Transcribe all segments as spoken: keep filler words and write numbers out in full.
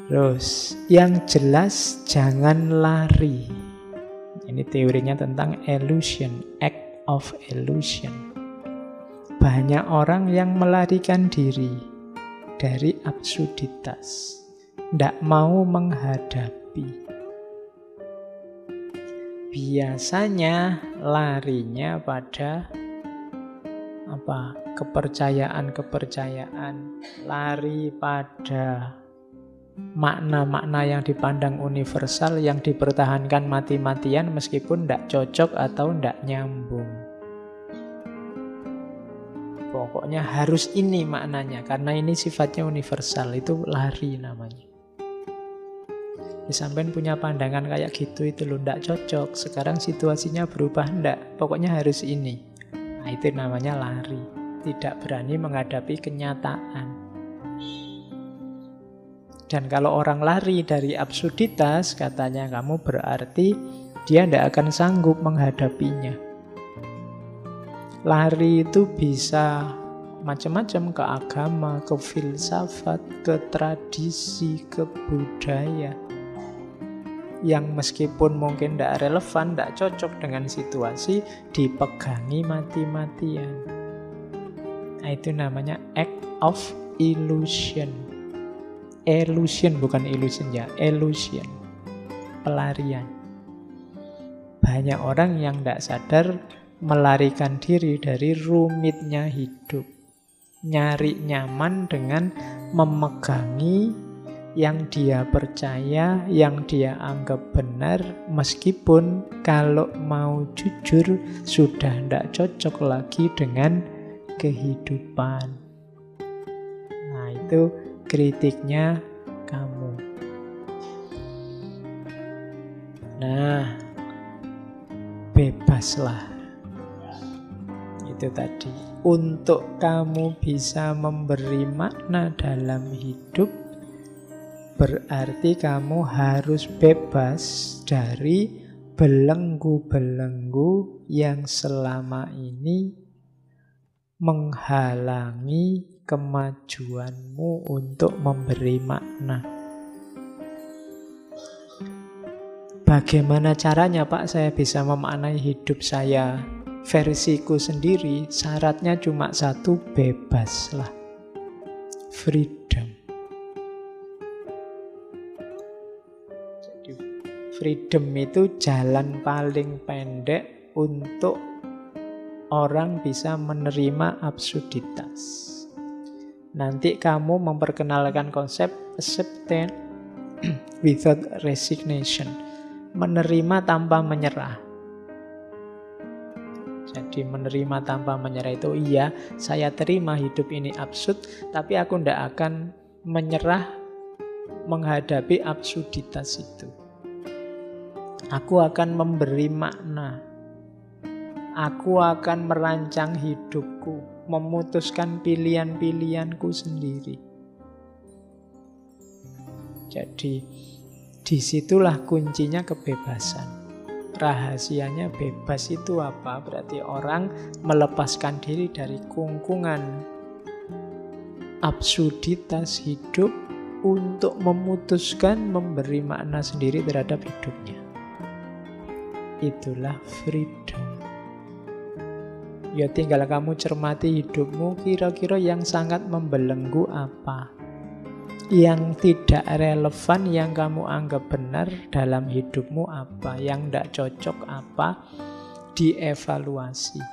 Terus, yang jelas jangan lari. Ini teorinya tentang illusion, act of illusion. Banyak orang yang melarikan diri dari absurditas, tidak mau menghadapi. Biasanya larinya pada apa? Kepercayaan-kepercayaan, lari pada makna-makna yang dipandang universal, yang dipertahankan mati-matian meskipun tidak cocok atau tidak nyambung. Pokoknya harus ini maknanya, karena ini sifatnya universal, itu lari namanya. Ya, sampean punya pandangan kayak gitu itu loh, tidak cocok, sekarang situasinya berubah, tidak, pokoknya harus ini. Nah, itu namanya lari, tidak berani menghadapi kenyataan. Dan kalau orang lari dari absurditas, katanya kamu berarti dia tidak akan sanggup menghadapinya. Lari itu bisa macam-macam, ke agama, ke filsafat, ke tradisi, ke budaya. Yang meskipun mungkin tidak relevan, tidak cocok dengan situasi, dipegangi mati-matian. Nah, itu namanya act of illusion. Illusion, bukan illusion ya, illusion. Pelarian. Banyak orang yang tidak sadar melarikan diri dari rumitnya hidup. Nyari nyaman dengan memegangi yang dia percaya, yang dia anggap benar, meskipun kalau mau jujur sudah tidak cocok lagi dengan kehidupan. Nah, itu kritiknya kamu. Nah, bebaslah. Itu tadi. Untuk kamu bisa memberi makna dalam hidup, berarti kamu harus bebas dari belenggu-belenggu yang selama ini menghalangi kemajuanmu untuk memberi makna. Bagaimana caranya, Pak, saya bisa memaknai hidup saya versiku sendiri? Syaratnya cuma satu, bebaslah. Freedom. Jadi, freedom itu jalan paling pendek untuk orang bisa menerima absurditas. Nanti kamu memperkenalkan konsep acceptance without resignation, menerima tanpa menyerah. Jadi menerima tanpa menyerah itu, iya, saya terima hidup ini absurd, tapi aku tidak akan menyerah menghadapi absurditas itu. Aku akan memberi makna. Aku akan merancang hidupku, memutuskan pilihan-pilihanku sendiri. Jadi, disitulah kuncinya kebebasan. Rahasianya bebas itu apa? Berarti orang melepaskan diri dari kungkungan absurditas hidup untuk memutuskan memberi makna sendiri terhadap hidupnya. Itulah freedom. Ya tinggal kamu cermati hidupmu, kira-kira yang sangat membelenggu apa? Yang tidak relevan, yang kamu anggap benar dalam hidupmu apa? Yang tidak cocok apa? Dievaluasi.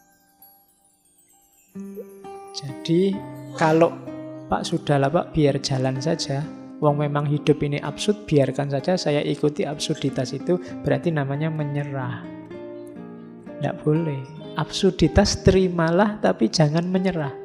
Jadi kalau Pak sudahlah Pak, biar jalan saja. Wong memang hidup ini absurd, biarkan saja saya ikuti absurditas itu, berarti namanya menyerah. Tidak boleh. Absurditas terimalah, tapi jangan menyerah.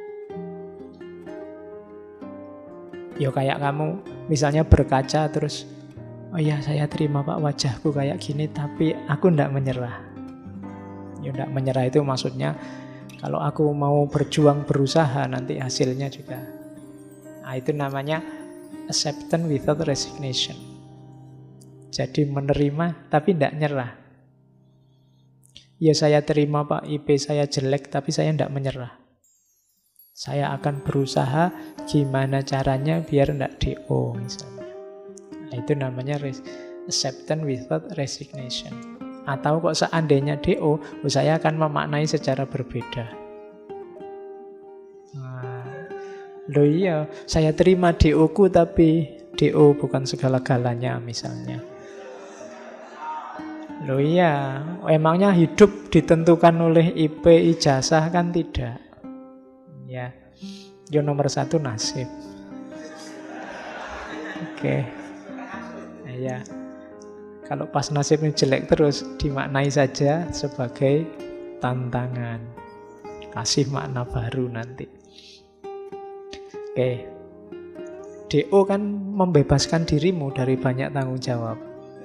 Ya kayak kamu misalnya berkaca terus, oh iya saya terima Pak wajahku kayak gini, tapi aku tidak menyerah. Ya tidak menyerah itu maksudnya kalau aku mau berjuang berusaha nanti hasilnya juga. Nah itu namanya acceptance without resignation. Jadi menerima tapi tidak nyerah. Ya saya terima Pak, I P saya jelek, tapi saya tidak menyerah. Saya akan berusaha gimana caranya biar tidak D O misalnya. Itu namanya acceptance without resignation. Atau kok seandainya D O, saya akan memaknai secara berbeda. Nah, loh iya, saya terima D O-ku tapi D O bukan segala-galanya misalnya. Loh iya, emangnya hidup ditentukan oleh I P ijazah kan tidak. Ya, yang nomor satu nasib. Oke, nah, ya. Kalau pas nasibnya jelek terus, dimaknai saja sebagai tantangan. Kasih makna baru nanti. Oke. D O kan membebaskan dirimu dari banyak tanggung jawab.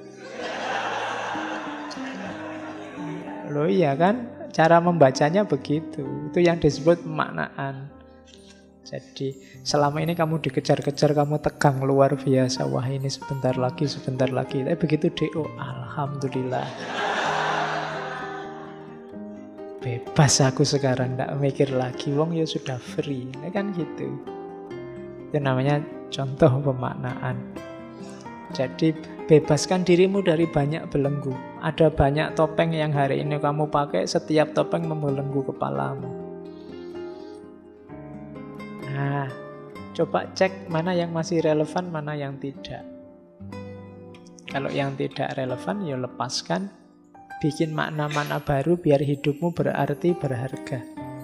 Loh iya kan? Cara membacanya begitu. Itu yang disebut pemaknaan. Jadi selama ini kamu dikejar-kejar, kamu tegang luar biasa. Wah ini sebentar lagi, sebentar lagi. Tapi begitu D O, alhamdulillah. Bebas aku sekarang, tidak mikir lagi. Wong ya sudah free, ya kan gitu. Itu namanya contoh pemaknaan. Jadi bebaskan dirimu dari banyak belenggu. Ada banyak topeng yang hari ini kamu pakai, setiap topeng membelenggu kepalamu. Nah, coba cek mana yang masih relevan, mana yang tidak. Kalau yang tidak relevan, ya lepaskan. Bikin makna-makna baru biar hidupmu berarti, berharga.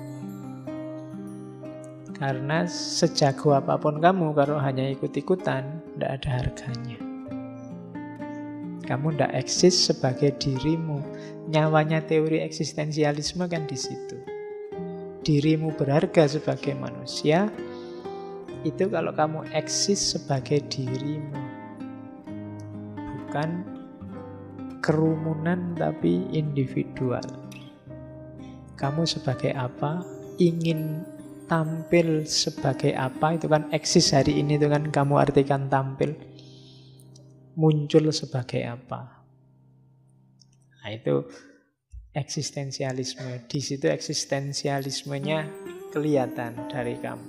Karena sejago apapun kamu, kalau hanya ikut-ikutan, tidak ada harganya. Kamu tidak eksis sebagai dirimu. Nyawanya teori eksistensialisme kan di situ. Dirimu berharga sebagai manusia, itu kalau kamu eksis sebagai dirimu. Bukan kerumunan tapi individual. Kamu sebagai apa, ingin tampil sebagai apa, itu kan eksis hari ini, itu kan kamu artikan tampil. Muncul sebagai apa. Nah itu eksistensialisme. Di situ eksistensialismenya kelihatan dari kamu.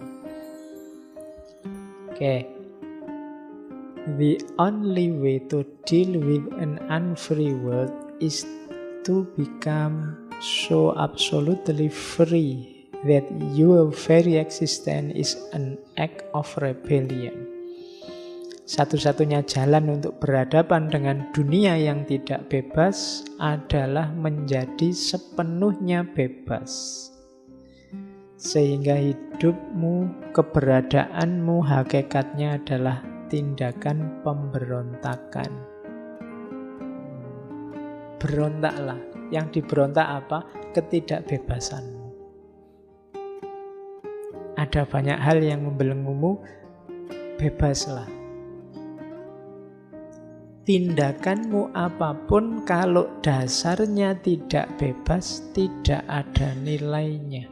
Oke. Okay. The only way to deal with an unfree world is to become so absolutely free that your very existence is an act of rebellion. Satu-satunya jalan untuk berhadapan dengan dunia yang tidak bebas adalah menjadi sepenuhnya bebas. Sehingga hidupmu, keberadaanmu, hakikatnya adalah tindakan pemberontakan. Berontaklah. Yang diberontak apa? Ketidakbebasanmu. Ada banyak hal yang membelenggumu, bebaslah. Tindakanmu apapun kalau dasarnya tidak bebas, tidak ada nilainya.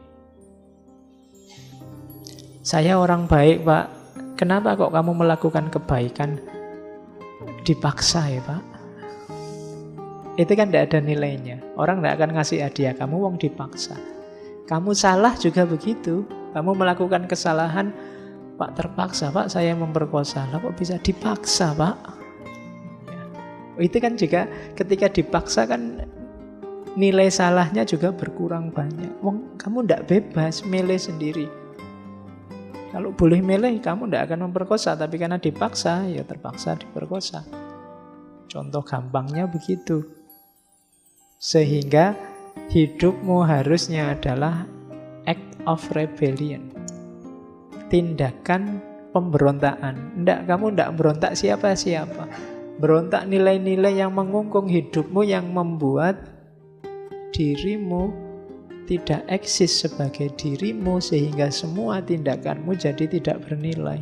Saya orang baik, Pak. Kenapa kok kamu melakukan kebaikan? Dipaksa ya, Pak. Itu kan tidak ada nilainya. Orang tidak akan ngasih hadiah kamu, wong dipaksa. Kamu salah juga begitu. Kamu melakukan kesalahan, Pak terpaksa, Pak saya memperkosa. Lah kok bisa dipaksa, Pak? Itu kan juga ketika dipaksa kan nilai salahnya juga berkurang banyak. Wong kamu tidak bebas, milih sendiri. Kalau boleh milih, kamu tidak akan memperkosa. Tapi karena dipaksa, ya terpaksa diperkosa. Contoh gampangnya begitu. Sehingga hidupmu harusnya adalah act of rebellion. Tindakan pemberontakan. Tidak, kamu tidak berontak siapa-siapa. Berontak nilai-nilai yang mengungkung hidupmu, yang membuat dirimu tidak eksis sebagai dirimu, sehingga semua tindakanmu jadi tidak bernilai.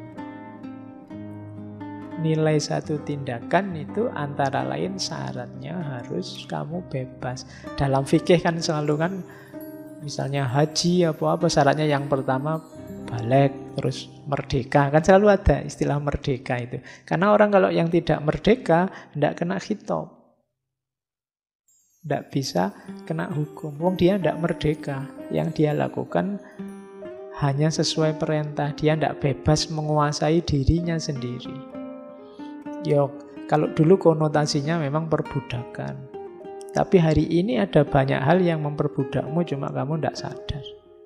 Nilai satu tindakan itu antara lain syaratnya harus kamu bebas. Dalam fikih kan selalu kan, misalnya haji apa-apa syaratnya yang pertama balik, terus merdeka, kan selalu ada istilah merdeka itu. Karena orang kalau yang tidak merdeka tidak kena khitab, tidak bisa kena hukum. Wong dia tidak merdeka, yang dia lakukan hanya sesuai perintah. Dia tidak bebas menguasai dirinya sendiri. Yo, kalau dulu konotasinya memang perbudakan. Tapi hari ini ada banyak hal yang memperbudakmu, cuma kamu tidak sadar.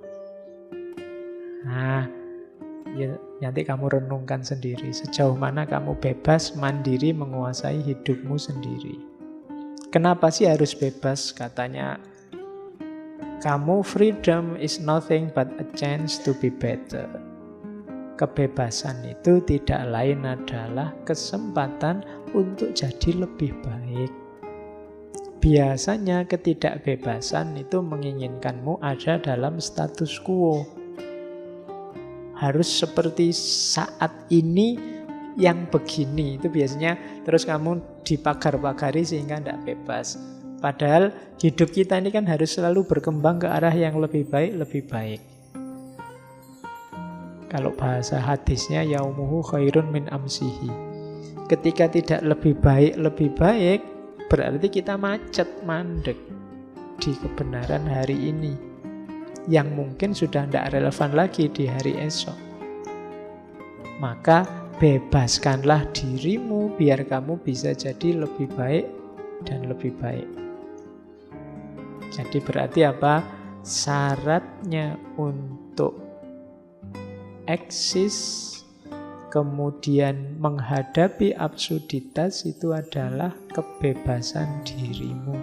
Nah, ya, nanti kamu renungkan sendiri. Sejauh mana kamu bebas, mandiri, menguasai hidupmu sendiri. Kenapa sih harus bebas? Katanya, kamu freedom is nothing but a chance to be better. Kebebasan itu tidak lain adalah kesempatan untuk jadi lebih baik. Biasanya ketidakbebasan itu menginginkanmu ada dalam status quo. Harus seperti saat ini yang begini. Itu biasanya terus kamu dipagar-pagari sehingga tidak bebas. Padahal hidup kita ini kan harus selalu berkembang ke arah yang lebih baik, lebih baik. Kalau bahasa hadisnya yaumuhu khairun min amsihi. Ketika tidak lebih baik, lebih baik, berarti kita macet, mandek di kebenaran hari ini yang mungkin sudah tidak relevan lagi di hari esok. Maka bebaskanlah dirimu biar kamu bisa jadi lebih baik dan lebih baik. Jadi berarti apa? Syaratnya untuk eksis, kemudian menghadapi absurditas itu adalah kebebasan dirimu.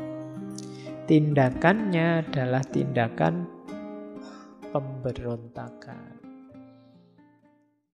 Tindakannya adalah tindakan pemberontakan.